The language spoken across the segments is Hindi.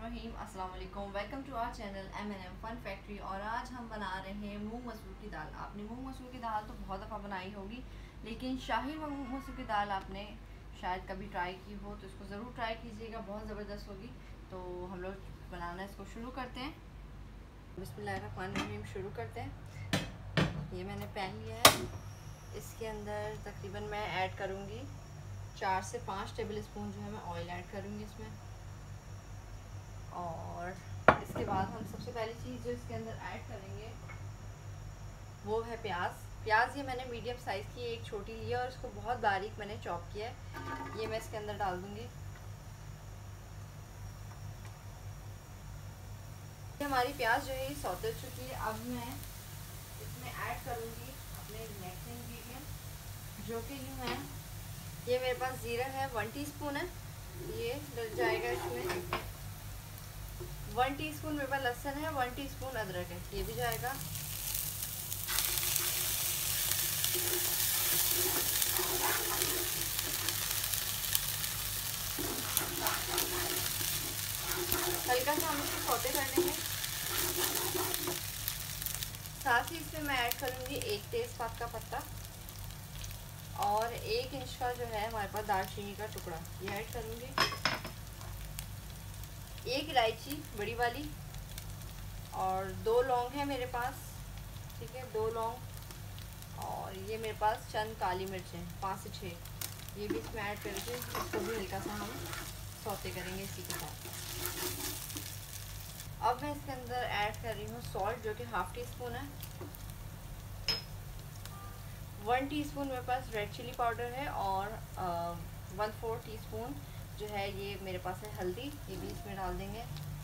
बिस्मिल्लाहिर्रहमानिर्रहीम। अस्सलाम वालेकुम। Welcome to our channel M&M fun factory. और आज हम बना रहे हैं मूंग मसूर की दाल। आपने मूंग मसूर की दाल तो बहुत दफ़ा बनाई होगी, लेकिन शाही मूंग मसूर की दाल आपने शायद कभी ट्राई की हो, तो इसको ज़रूर ट्राई कीजिएगा, बहुत ज़बरदस्त होगी। तो हम लोग बनाना इसको शुरू करते हैं। बिस्मिल्लाहिर्रहमानिर्रहीम शुरू करते हैं। ये मैंने पैन लिया है, इसके अंदर तकरीबन मैं ऐड करूँगी 4 से 5 टेबल स्पून जो है मैं ऑयल ऐड करूँगी इसमें। और इसके बाद हम सबसे पहली चीज़ जो इसके अंदर ऐड करेंगे वो है प्याज ये मैंने मीडियम साइज़ की एक छोटी ली है और इसको बहुत बारीक मैंने चॉप किया है। ये मैं इसके अंदर डाल दूँगी। हमारी प्याज जो है सौते चुकी है। अब मैं इसमें ऐड करूँगी अपने नेक्स्ट इंग्रेडिएंट जो कि यूँ है, ये मेरे पास ज़ीरा है 1 टीस्पून है, ये डल जाएगा इसमें। 1 टीस्पून मेरे पास लहसुन है, 1 टीस्पून अदरक है, ये भी जाएगा। हल्का सा हम इसको सौते कर देंगे। साथ ही इसमें मैं ऐड करूँगी 1 तेज़पात का पत्ता और 1 इंच का जो है हमारे पास दालचीनी का टुकड़ा, ये ऐड करूँगी। 1 इलायची बड़ी वाली और 2 लौंग है मेरे पास, ठीक है, 2 लौंग। और ये मेरे पास चंद काली मिर्चें 5 से 6, ये भी इसमें ऐड करके इसको भी हल्का सा हम सौते करेंगे इसी के साथ। अब मैं इसके अंदर ऐड कर रही हूँ सॉल्ट जो कि 1/2 टीस्पून है। 1 टीस्पून मेरे पास रेड चिली पाउडर है और 1/4 टीस्पून जो है ये मेरे पास है हल्दी, ये भी इसमें डाल देंगे।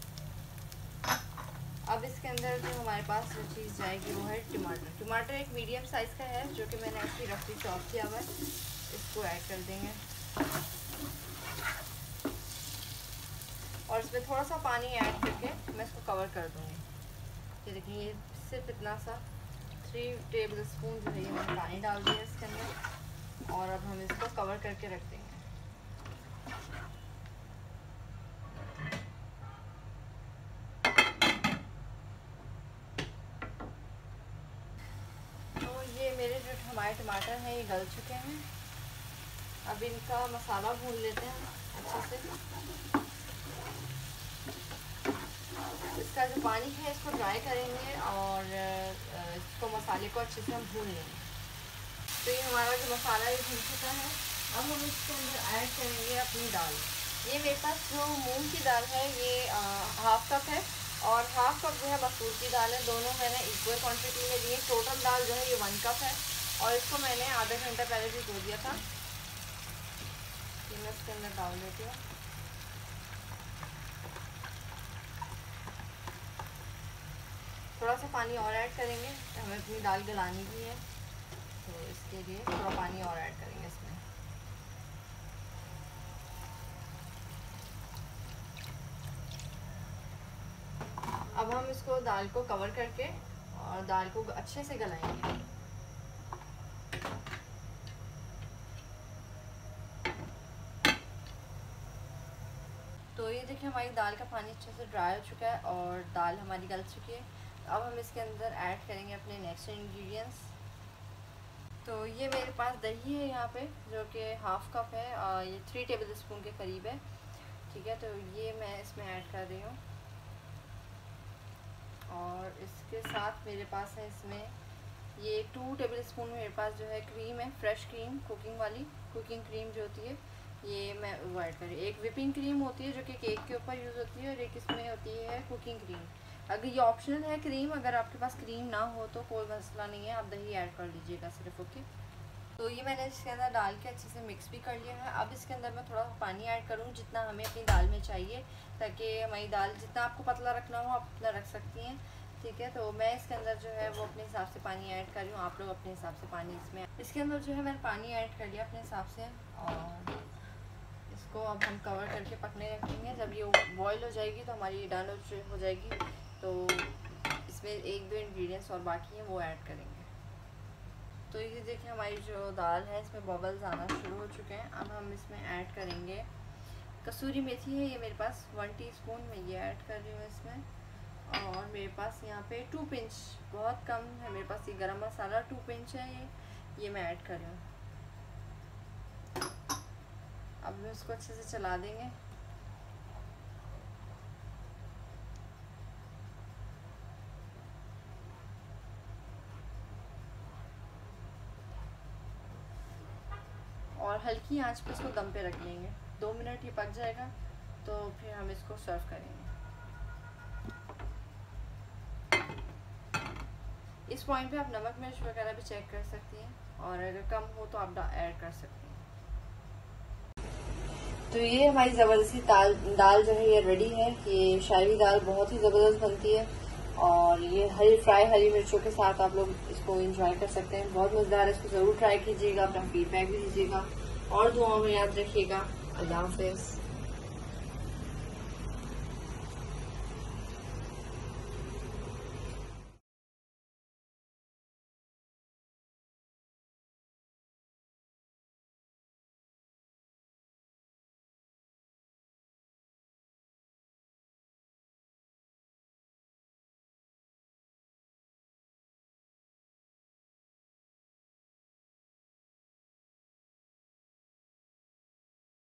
अब इसके अंदर जो हमारे पास जो चीज़ जाएगी वो है टमाटर एक मीडियम साइज़ का है जो कि मैंने उसकी रफली चॉप किया हुआ है, इसको ऐड कर देंगे। और इसमें थोड़ा सा पानी ऐड करके मैं इसको कवर कर दूँगी। ये देखिए, ये सिर्फ इतना सा 3 टेबल स्पून जो है ये मैंने पानी डाल दिया इसके अंदर। और अब हम इसको कवर करके रख देंगे। तो ये मेरे जो हमारे टमाटर हैं ये गल चुके हैं। अब इनका मसाला भून लेते हैं अच्छे से। इसका जो पानी है इसको ड्राई करेंगे और इसको मसाले को अच्छे से हम भून लेंगे। तो ये हमारा जो मसाला ये भून चुका है। अब हम इसके अंदर ऐड करेंगे अपनी दाल। ये मेरे पास जो मूंग की दाल है ये 1/2 कप है और 1/2 कप जो है मसूर की दाल है। दोनों मैंने इक्वल क्वांटिटी में दी है। टोटल दाल जो है ये 1 कप है और इसको मैंने आधा घंटा पहले भी धो दिया था। ये मैं इसके अंदर डाल देती हूँ। थोड़ा सा पानी और ऐड करेंगे, हमें अपनी दाल गलानी भी है, तो इसके लिए थोड़ा पानी और ऐड करेंगे इसमें। अब हम इसको दाल को कवर करके और दाल को अच्छे से गलाएंगे। तो ये देखिए, हमारी दाल का पानी अच्छे से ड्राई हो चुका है और दाल हमारी गल चुकी है। अब हम इसके अंदर ऐड करेंगे अपने नेक्स्ट इंग्रेडिएंट्स। तो ये मेरे पास दही है यहाँ पे जो कि 1/2 कप है और ये 3 टेबल स्पून के करीब है, ठीक है। तो ये मैं इसमें ऐड कर रही हूँ और इसके साथ मेरे पास है इसमें ये 2 टेबल स्पून मेरे पास जो है क्रीम है, फ्रेश क्रीम, कुकिंग क्रीम जो होती है, ये मैं वो ऐड कर रही हूँ। एक व्हिपिंग क्रीम होती है जो कि केक के ऊपर यूज़ होती है और एक इसमें होती है कुकिंग क्रीम। अगर ये ऑप्शनल है क्रीम, अगर आपके पास क्रीम ना हो तो कोई मसला नहीं है, आप दही ऐड कर लीजिएगा सिर्फ, ओके। तो ये मैंने इसके अंदर डाल के अच्छे से मिक्स भी कर लिया है। अब इसके अंदर मैं थोड़ा पानी ऐड करूँ जितना हमें अपनी दाल में चाहिए, ताकि हमारी दाल जितना आपको पतला रखना हो आप उतना रख सकती हैं, ठीक है। तो मैं इसके अंदर जो है वो अपने हिसाब से पानी ऐड कर रही हूँ, आप लोग अपने हिसाब से पानी इसके अंदर जो है मैंने पानी ऐड कर लिया अपने हिसाब से। और इसको अब हम कवर करके पकने रखेंगे। जब ये बॉयल हो जाएगी तो हमारी दाल हो जाएगी, तो इसमें 1-2 इंग्रेडिएंट्स और बाकी हैं वो ऐड करेंगे। तो ये देखिए, हमारी जो दाल है इसमें बबल्स आना शुरू हो चुके हैं। अब हम इसमें ऐड करेंगे कसूरी मेथी है ये मेरे पास 1 टीस्पून, मैं ये ऐड कर रही हूँ इसमें। और मेरे पास यहाँ पे 2 पिंच, बहुत कम है मेरे पास, ये गरम मसाला 2 पिंच है ये मैं ऐड कर रही हूँ। अब हम इसको अच्छे से चला देंगे। और हल्की आंच पे इसको दम पे रख लेंगे, 2 मिनट ये पक जाएगा तो फिर हम इसको सर्व करेंगे। इस पॉइंट पे आप नमक मिर्च वगैरह भी चेक कर सकती हैं, और अगर कम हो तो आप ऐड कर सकती हैं। तो ये हमारी ज़बरदस्ती दाल जो है ये रेडी है। ये शाही दाल बहुत ही ज़बरदस्त बनती है, और ये फ्राई हरी मिर्चों के साथ आप लोग इसको एंजॉय कर सकते हैं, बहुत मज़ेदार है। इसको ज़रूर ट्राई कीजिएगा, अपना फीडबैक भी दीजिएगा, और दुआओं में याद रखिएगा। अल्लाह हाफ़िज़।